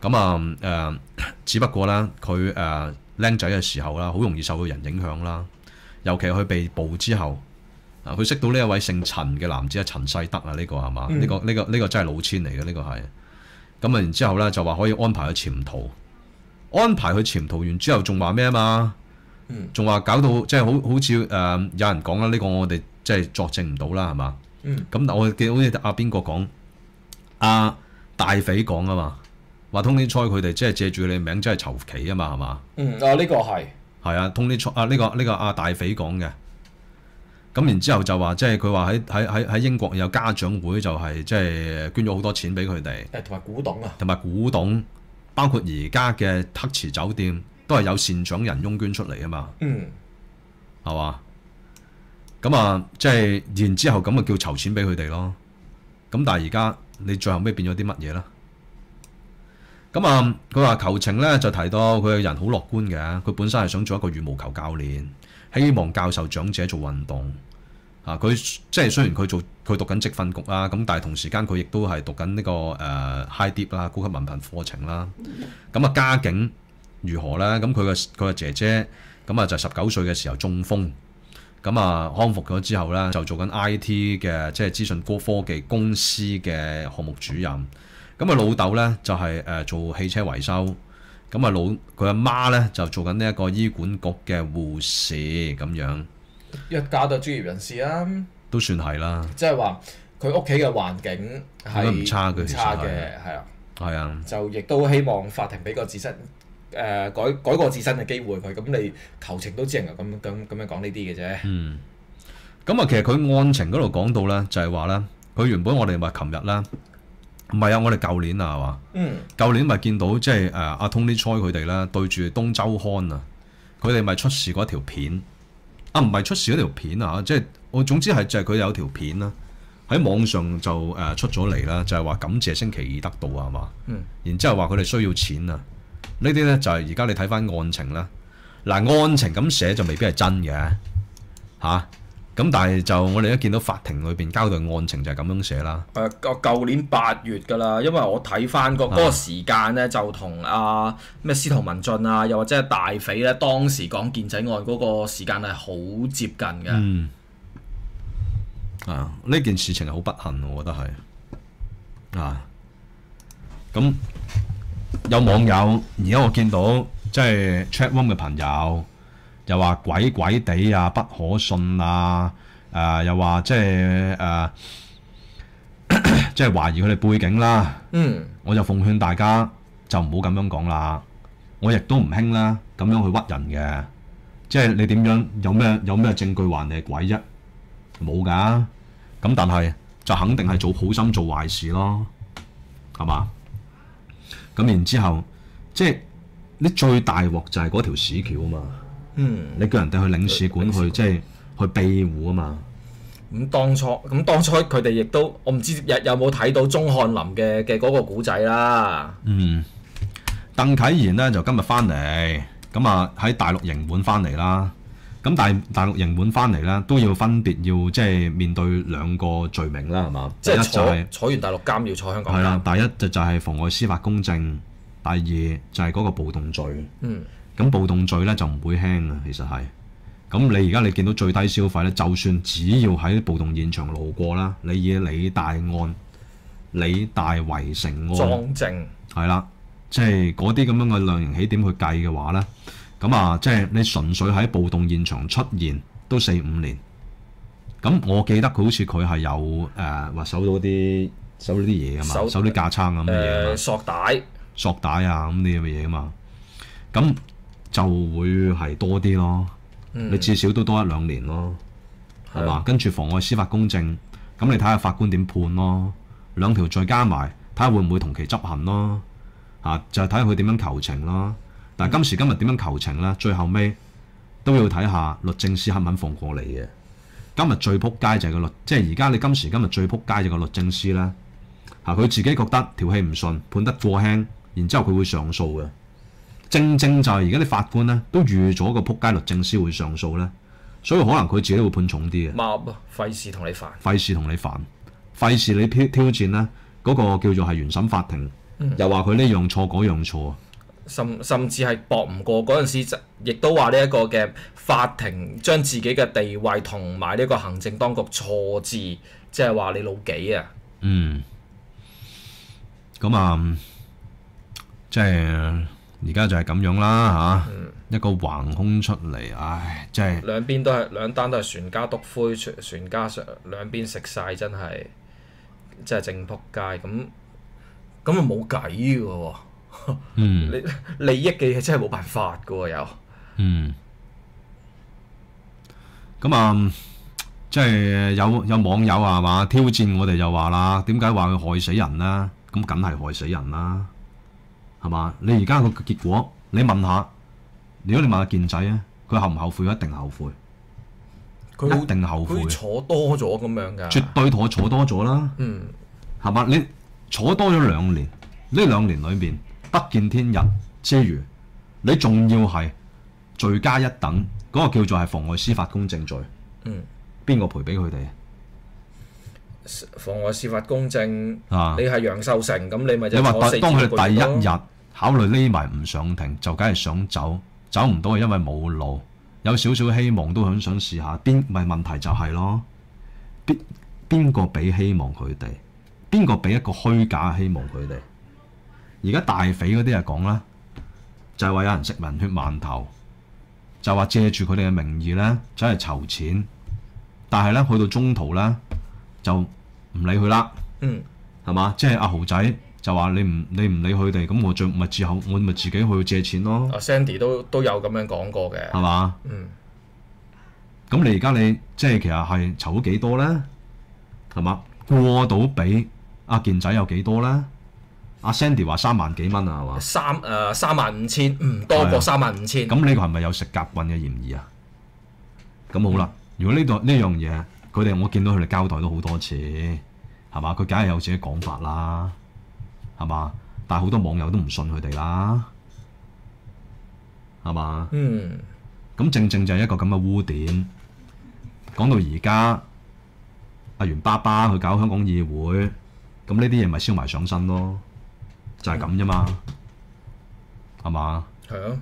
咁啊誒，只不過咧佢誒僆仔嘅時候啦，好容易受到人影響啦。尤其係佢被捕之後，啊佢識到呢一位姓陳嘅男子啊，陳世德啊，呢、這個係嘛？呢、 嗯這個呢、這個呢、這個真係老千嚟嘅，呢、這個係。咁啊，然之後咧就話可以安排佢潛逃，安排佢潛逃完之後，仲話咩啊嘛？仲話搞到即係好好似誒、呃、有人講啦，呢、這個我哋即係作證唔到啦，係嘛？咁、嗯、但我記得好似阿邊個講，阿、啊、大匪講啊嘛，話 Tony Choi 佢哋即係借住你名，即係籌旗啊嘛，係嘛？ 嗯，啊呢、這個係係啊，Tony Choi 啊呢、這個呢、這個阿、啊、大匪講嘅。咁然之後就話即係佢話喺喺喺喺英國有家長會，就係即係捐咗好多錢俾佢哋， 誒同埋古董啊， 同埋古董，包括而家嘅黑池酒店都係有善長人翁捐出嚟啊嘛， 嗯， 係嘛？咁啊，即係然之後咁啊叫籌錢俾佢哋咯。咁但係而家你最後尾變咗啲乜嘢啦？咁啊，佢話求情咧就提到佢個人好樂觀嘅，佢本身係想做一個羽毛球教練，希望教授長者做運動。啊，佢即係雖然佢做佢讀緊職訓局啦，咁但係同時間佢亦都係讀緊呢、這個誒、呃、High Dip 啦，高級文憑課程啦。咁啊家境如何咧？咁佢嘅佢嘅姐姐咁啊就十九歲嘅時候中風，咁啊康復咗之後咧就做緊 I T 嘅即係資訊科科技公司嘅項目主任。咁啊老豆咧就係、是、誒做汽車維修，咁啊老佢阿媽咧就做緊呢一個醫管局嘅護士咁樣。 一家都係專業人士啦， 都算係啦。 即係話佢屋企嘅環境係唔差嘅， 其實差嘅，係啊， 係啊， 就亦都希望法庭俾個自身誒、呃、改改過自身嘅機會佢，咁你求情都只能夠咁咁咁樣講呢啲嘅啫。 嗯，咁啊，其實佢案情嗰度講到咧，就係話咧，佢原本我哋話琴日啦，唔係啊，我哋舊年啊，係嘛？ 嗯， 舊年咪見到即係誒阿 Tony Choi 佢哋啦，對住東周刊啊，佢哋咪出示嗰條片。啊，唔係出示嗰條片啊，即係我總之係就係佢有條片啦，喺網上就誒、呃、出咗嚟啦，就係、是、話感謝星期二得到啊，係嘛？ 嗯。然之後話佢哋需要錢啊，呢啲咧就係而家你睇翻案情啦。嗱、啊，案情咁寫就未必係真嘅嚇，咁、啊、但係就我哋一見到法庭裏邊交代案情就係咁樣寫啦。 誒、呃，舊年八月㗎啦，因為我睇翻個嗰個時間咧，就同阿咩司徒文進啊，又或者係大匪咧，當時講健仔案嗰個時間係好接近嘅。 嗯。啊！呢件事情係好不幸，我覺得係啊。咁有網友而家我見到即係 chatroom 嘅朋友又話鬼鬼地啊，不可信啊，誒、呃、又話即係誒即係懷疑佢哋背景啦。 嗯， 我就奉勸大家就唔好咁樣講啦。我亦都唔興啦，咁樣去屈人嘅。即係你點樣有咩有咩證據話你係鬼啫？冇㗎。咁但係就肯定係做好心做壞事咯，係嘛？咁然之後，即係你最大鑊就係嗰條屎橋啊嘛。 嗯， 你叫人哋去領事館去即係去庇護啊嘛。 咁、嗯、當初咁當初佢哋亦都我唔知有有冇睇到鐘漢林嘅嘅嗰個古仔啦。 嗯，鄧啟賢咧就今日翻嚟，咁啊喺大陸刑滿翻嚟啦。咁但係大陸刑滿翻嚟咧，都要分別要即係面對兩個罪名啦，係嘛？ 即係坐就係、 坐完大陸監要坐香港監。 係啦，第一就就係妨礙司法公正，第二就係嗰個暴動罪。 嗯。咁暴動罪咧就唔會輕啊，其實係。咁你而家你見到最低消費咧，就算只要喺暴動現場路過啦，你以理大案、理大圍城案， 莊正係啦，即係嗰啲咁樣嘅量刑起點去計嘅話咧。咁啊，即係你純粹喺暴動現場出現都四五年。咁我記得佢好似佢係有誒話、呃、搜到啲搜到啲嘢啊嘛，搜啲架撐咁嘅嘢啊嘛， 索帶、 索帶啊咁啲咁嘅嘢啊嘛。咁就會係多啲咯。嗯、你至少都多一兩年咯，係嘛？跟住妨礙司法公正，咁你睇下法官點判咯。兩條罪加埋，睇下會唔會同期執行咯。啊，就係睇下佢點樣求情咯。但係今時今日點樣求情咧？最後尾都要睇下律政司肯唔肯放過你嘅。今日最撲街就係個律，即係而家你今時今日最撲街就係個律政司啦。嚇，佢自己覺得條氣唔順，判得過輕，然之後佢會上訴嘅。正正就係而家啲法官咧都預咗個撲街律政司會上訴咧，所以可能佢自己會判重啲嘅。 冇啊，費事同你煩， 費事同你煩，費事你挑挑戰咧嗰個叫做係原審法庭嗯又話佢呢樣錯嗰樣錯。 甚甚至係駁唔過嗰陣時就，亦都話呢一個嘅法庭將自己嘅地位同埋呢個行政當局錯置，即係話你老幾啊？ 嗯，咁啊，即係而家就係咁樣啦嚇，啊嗯一個橫空出嚟，唉，即係兩邊都係兩單都係船家篤灰，船船家上兩邊食晒，真係真係正撲街咁，咁啊冇計嘅喎。 嗯利利益嘅嘢真係冇辦法嘅喎，又嗯，咁啊，即係有有網友係嘛挑戰我哋就話啦，點解話佢害死人啦？咁梗係害死人啦，係嘛？你而家個結果，你問下，如果你問下健仔啊，佢後唔後悔？一定後悔， 佢一定後悔佢，坐多咗咁樣㗎。 絕對妥坐多咗啦， 嗯， 係嘛？你坐多咗兩年，呢兩年裏邊不見天日之餘，你仲要係罪加一等，嗰、個叫做係妨礙司法公正罪。 嗯， 邊個賠俾佢哋妨礙司法公正。 啊？ 你係楊秀成咁，你咪就你話坐四當佢至六個哋第一月咯日考慮匿埋唔上庭，就梗係想走，走唔到係因為冇路，有少少希望都想想試下。邊咪問題就係咯？邊邊個俾希望佢哋？邊個俾一個虛假嘅希望佢哋？而家大匪嗰啲係講啦，就係話有人食人血饅頭，就話借住佢哋嘅名義咧，走去籌錢，但係咧去到中途咧就唔理佢啦。 嗯， 係嘛？即係阿豪仔就話你唔你唔理佢哋，咁我最咪之後我咪自己去借錢咯， 阿 Sandy 都都有咁樣講過嘅。 係嘛？ 嗯， 咁你而家你即係其實係籌咗幾多咧？係嘛？過到俾阿健仔有幾多咧？阿 Sandy 話三萬幾蚊啊，係嘛？ 三誒三萬五千，唔多過三萬五千。 咁呢個係咪有食夾棍嘅嫌疑啊？咁好啦，如果呢度呢樣嘢，佢哋我見到佢哋交代都好多次，係嘛？佢梗係有自己講法啦，係嘛？但係好多網友都唔信佢哋啦，係嘛？ 嗯， 咁正正就係一個咁嘅污點。講到而家，阿袁爸爸去搞香港議會，咁呢啲嘢咪燒埋上身咯，就係咁啫嘛，係嘛？ 係啊。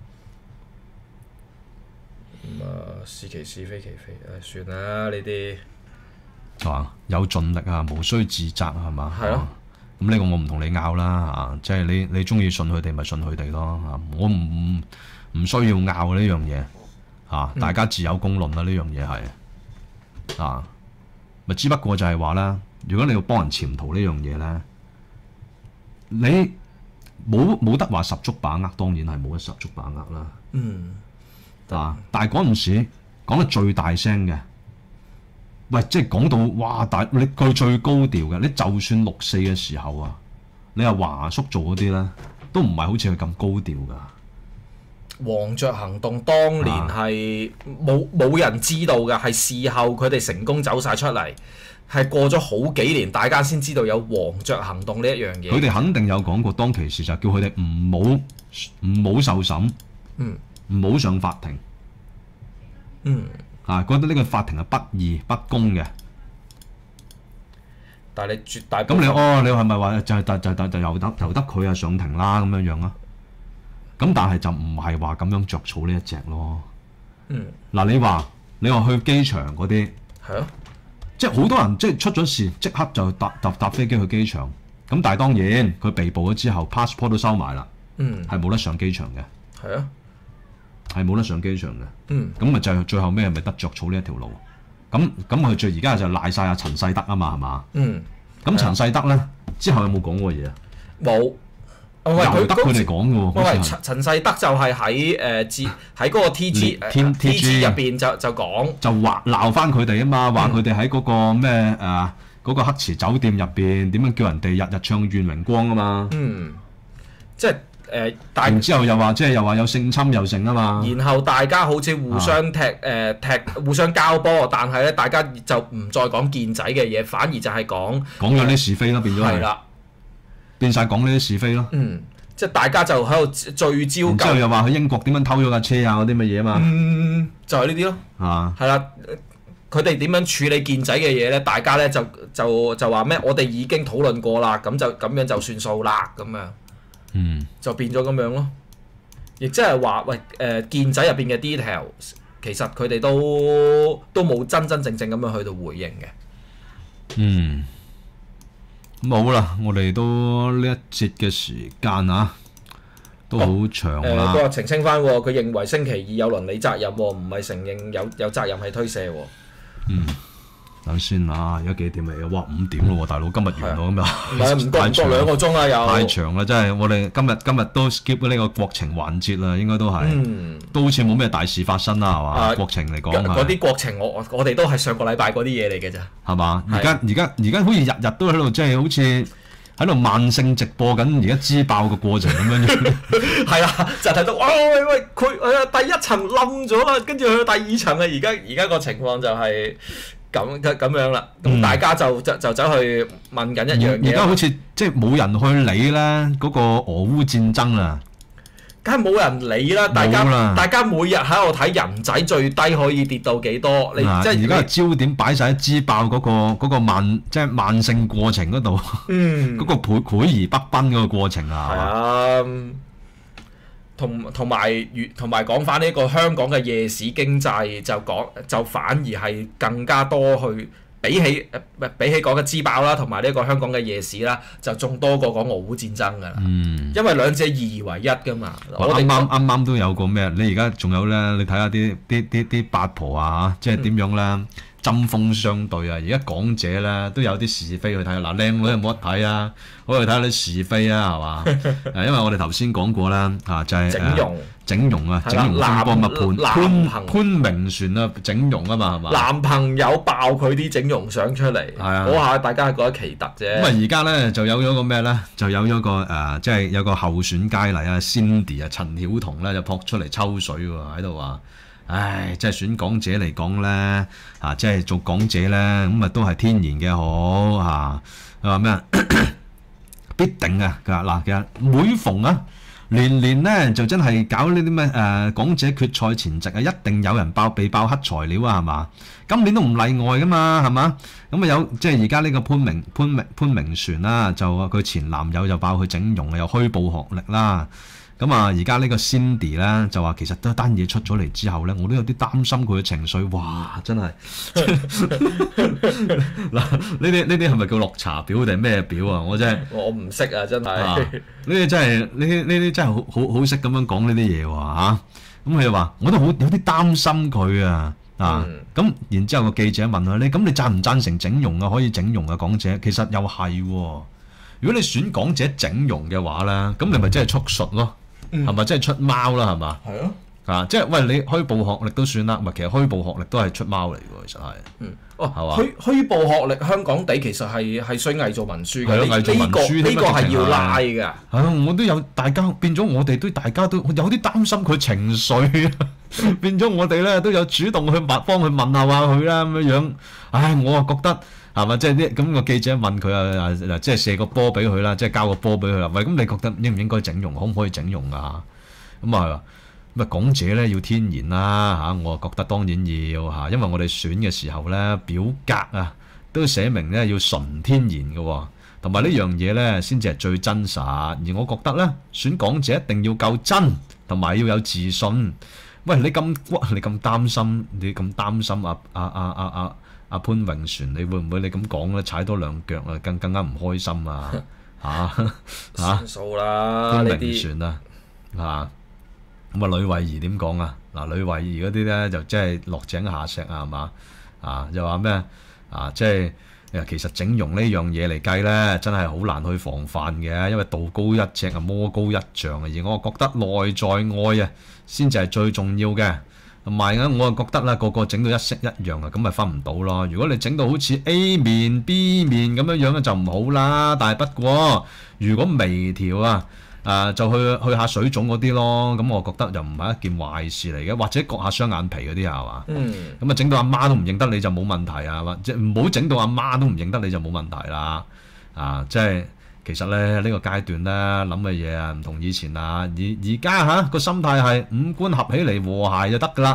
咁啊，是其是非其非，誒算啦呢啲。 係嘛？有盡力啊，無需自責係嘛？ 係咯。 咁呢個我唔同你拗啦嚇，即係你你中意信佢哋咪信佢哋咯嚇，我唔唔唔需要拗呢樣嘢嚇，大家自有公論啦，呢樣嘢係啊，咪只不過就係話啦，如果你要幫人潛逃呢樣嘢咧，你冇冇得話十足把握，當然係冇得十足把握啦。 嗯。 啊！但係嗰陣時講得最大聲嘅，喂，即係講到哇大，你佢最高調嘅，你就算六四嘅時候啊，你話華叔做嗰啲咧，都唔係好似佢咁高調㗎。 黃雀行動當年係冇冇人知道嘅，係事後佢哋成功走晒出嚟，係過咗好幾年，大家先知道有黃雀行動呢一樣嘢。 佢哋肯定有講過，當其時就叫佢哋唔好唔好受審， 嗯唔好上法庭。 嗯， 啊，覺得呢個法庭係不義不公嘅。 但係你絕大部咁分你哦，你係咪話就係就就就就由得由得佢啊上庭啦咁樣樣啊？咁但係就唔係話咁樣着草呢一隻咯。 嗯嗱，你話你話去機場嗰啲， 係啊， 即係好多人即係出咗事，即刻就搭搭搭飛機去機場。咁但係當然佢被捕咗之後，passport 都收埋啦， 嗯係冇得上機場嘅， 係啊， 係冇得上機場嘅。 嗯咁咪就係最後尾係咪得着草呢一條路？咁咁佢最而家就賴晒阿陳世德啊嘛，係嘛？ 嗯， 咁陳世德咧之後有冇講過嘢啊？ 冇。喂， 由佢得佢哋講嘅喎， 喂喂， 好似係陳陳世德就係喺誒自喺嗰個 T G 嗯 T- 誒 T G 入 TG 邊就就講。 就話鬧翻佢哋啊嘛，話佢哋喺嗰個咩誒嗰個黑池酒店入邊點樣叫人哋日日唱願榮光啊嘛， 嗯，即係誒大。 然之後又話即係又話有性侵又成啊嘛， 然後大家好似互相踢誒、呃、踢，互相交波，但係咧大家就唔再講健仔嘅嘢，反而就係講講咗啲是非咯，變咗係係啦， 變晒講呢啲是非咯。 嗯，即係大家就喺度聚焦然之後緊， 又話去英國點樣偷咗架車啊嗰啲乜嘢啊嘛， 嗯，就係呢啲咯， 啊係啦， 佢哋點樣處理健仔嘅嘢咧？大家咧就就就話咩？我哋已經討論過啦，咁就咁樣就算數啦，咁樣， 嗯， 就變咗咁樣咯。亦即係話，喂，誒、呃、健仔入邊嘅 details，其實佢哋都都冇真真正正咁樣去到回應嘅。 嗯，咁好啦，我哋都呢一節嘅時間啊，都好長誒， 啦。 不過澄清翻喎，佢認為星期二有倫理責任喎，唔係承認有有責任係推卸喎。 嗯，等先啊，而家幾點嚟啊？哇，五點咯喎，大佬，今日完咯，咁又唔係唔過唔過兩個鐘啊，又太長啦，真係我哋今日今日都 skip 呢個國情環節啦，應該都係， 嗯， 都好似冇咩大事發生啦，係嘛？ 啊國情嚟講嗰係啲國情我我我哋都係上個禮拜嗰啲嘢嚟嘅咋。 係嘛？ 係而家而家而家好似日日都喺度，即係好似喺度慢性直播緊而家支爆嘅過程咁樣樣。 係啊，就睇到哇喂喂，佢誒第一層冧咗啦，跟住去到第二層啊，而家而家個情況就係咁咁樣啦。咁、 嗯大家就就就走去問緊一樣嘢。 而家好似即係冇人去理咧嗰個俄烏戰爭啊！ 梗係冇人理啦，大家冇啦大家每日喺度睇人仔最低可以跌到幾多，你啊即係而家嘅焦點擺晒喺支爆嗰、個嗰、個慢即係慢性過程嗰度， 嗯嗰個倍倍而不崩嗰個過程係啊！ 啊，同同埋同埋講翻呢個香港嘅夜市經濟就講就反而係更加多去比起誒唔係比起講嘅支爆啦，同埋呢個香港嘅夜市啦，就仲多過講俄烏戰爭㗎啦。 嗯， 因為兩者二為一㗎嘛。 我我哋啱啱啱啱都有個咩？你而家仲有咧？你睇下啲啲啲啲八婆啊，即係點樣咧？針鋒相對啊！而家港姐咧都有啲是非去睇，嗱靚女又冇得睇啊，好去睇下啲是非啊，係嘛？誒，因為我哋頭先講過啦，啊就係整容。 整容啊， 係啦整容風波咪潘男潘男潘明船啊，整容啊嘛，係嘛？ 男朋友爆佢啲整容相出嚟， 啊嗰下大家係覺得奇特啫。 咁啊，而家咧就有咗個咩咧？就有咗個誒、呃，即係有個候選佳麗啊，Cindy 啊，陳曉彤咧就撲出嚟抽水喎，喺度話：，唉，即係選港姐嚟講咧，啊，即係做港姐咧，咁啊都係天然嘅好嚇。佢話咩啊？必定啊！佢話嗱，其實每逢啊年年咧就真係搞呢啲咩誒港姐決賽前夕啊，一定有人爆被爆黑材料啊，係嘛？今年都唔例外噶嘛，係嘛？咁啊有即係而家呢個潘明潘明潘明璇啦，就佢前男友就爆佢整容啊，又虛報學歷啦。咁啊而家呢個 Cindy 咧就話其實都單嘢出咗嚟之後咧，我都有啲擔心佢嘅情緒。哇！真係嗱，呢啲呢啲係咪叫綠茶婊定係咩婊啊？我真係我唔識啊，真係。 啊！呢啲真係呢啲呢啲真係好好好識咁樣講呢啲嘢喎嚇。咁佢就話我都好有啲擔心佢啊啊！咁、 嗯、 然之後個記者問佢：你咁你贊唔贊成整容啊？可以整容啊，港姐？其實又係喎。如果你選港姐整容嘅話咧，咁你咪真係速術咯，係咪、嗯、真係出貓啦？係嘛？ 係啊。 啊！即係喂，你虛報學歷都算啦，唔係其實虛報學歷都係出貓嚟㗎，其實係。 嗯。哦， 係嘛？ 虛虛報學歷，香港地其實係係需偽造文書嘅。呢偽造文書呢個係要拉㗎。 啊！我都有大家變咗，我哋都大家都有啲擔心佢情緒，變咗我哋咧都有主動去問幫佢問下話佢啦咁樣樣。唉，我啊覺得係嘛，即係啲咁個記者問佢啊，即係射個波俾佢啦，即係交個波俾佢啦。喂，咁你覺得應唔應該整容？可唔可以整容啊？咁啊〜咁啊，港姐咧要天然啦嚇，我啊覺得當然要嚇，因為我哋選嘅時候咧表格啊都寫明咧要純天然嘅，同埋呢樣嘢咧先至係最真實。而我覺得咧選港姐一定要夠真，同埋要有自信。喂，你咁你咁擔心，你咁擔心啊啊啊啊啊啊潘永璇，你會唔會你咁講咧踩多兩腳啊，更更加唔開心啊嚇嚇？ 算數啦， 潘呢啲永璇啊嚇。咁啊，呂慧儀點講啊？嗱，呂慧儀嗰啲咧就即係落井下石啊，係嘛？啊，又話咩啊？即係其實整容呢樣嘢嚟計咧，真係好難去防範嘅，因為道高一尺啊，魔高一丈啊。而我覺得內在愛啊，先至係最重要嘅。同埋咧，我啊覺得啦，個個整到一式一樣啊，咁咪分唔到咯。如果你整到好似 A 面 B 面咁樣樣咧，就唔好啦。但係不過，如果微調啊〜誒、呃、就去去下水腫嗰啲咯，咁我覺得又唔係一件壞事嚟嘅，或者割下雙眼皮嗰啲係嘛？嗯。咁啊整到阿媽都唔認得你就冇問題啊，或者唔好整到阿媽都唔認得你就冇問題啦。啊，即係其實咧呢、呢個階段咧諗嘅嘢啊唔同以前啊，而而家嚇個心態係五官合起嚟和諧就得㗎啦。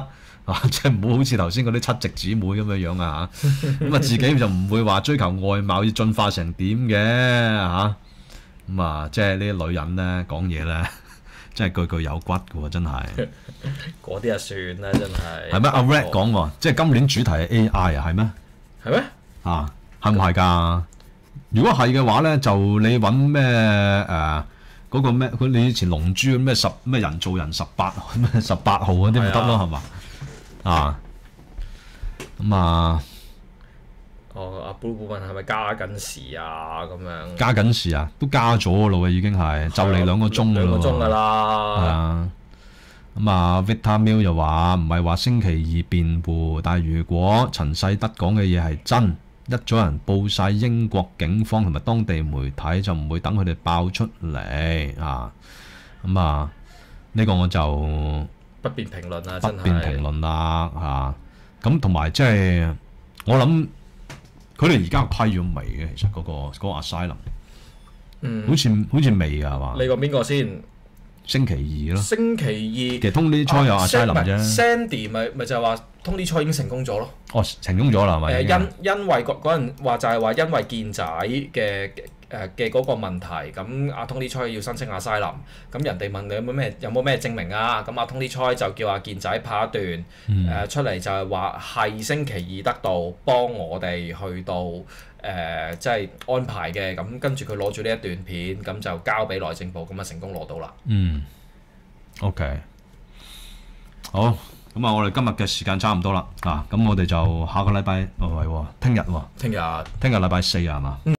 啊，即係唔好好似頭先嗰啲七夕姊妹咁樣樣啊嚇，咁啊自己就唔會話追求外貌要進化成點嘅嚇，咁啊即係呢啲女人咧講嘢咧，真係句句有骨嘅喎，真係。 嗰啲啊算啦，真係。 係咩？阿 Red 講喎，即係今年主題係 A I 啊，係咩？ 係咩？ 啊，係唔係㗎？如果係嘅話咧，就你揾咩誒嗰個咩？佢你以前龍珠咩十咩人造人十八咩十八號嗰啲咪得咯，係嘛？啊，咁啊， 哦，阿 Blue 問係咪加緊時啊？咁樣加緊時啊，都加咗嘅咯喎，已經係就嚟兩個鐘嘅兩咯喎。 個鐘㗎啦。 係啊，咁啊，Vitamil 就話唔係話星期二辯護，但係如果陳世德講嘅嘢係真，一早人報晒英國警方同埋當地媒體，就唔會等佢哋爆出嚟啊。咁啊，呢個我就不便評論啦， 不真係。 便評論啦嚇。咁同埋即係我諗佢哋而家批咗未嘅？其實嗰、個嗰、個 asylum 嗯好，似好似未㗎係嘛？ 你講邊個先？ 星期二咯， 星期二。 其實 Tony Choi 有啊 asylum 唔係啫。 Sandy 咪咪就係話 Tony Choi 已經成功咗咯。 哦，成功咗啦係咪？ 誒已經因因為嗰嗰陣話就係話因為健仔嘅誒嘅嗰個問題，咁阿 Tony Choi 要申請阿 asylum，咁人哋問你有冇咩有冇咩證明啊？咁阿 Tony Choi 就叫阿健仔拍一段誒、 嗯呃出嚟，就係話係星期二得到幫我哋去到誒即係安排嘅，咁跟住佢攞住呢一段片，咁就交俾內政部，咁啊成功攞到啦。 嗯，OK，好，咁啊，我哋今日嘅時間差唔多啦，啊，咁我哋就下個禮拜，哦係喎，聽日喎， 聽日。 聽日禮拜四啊係嘛？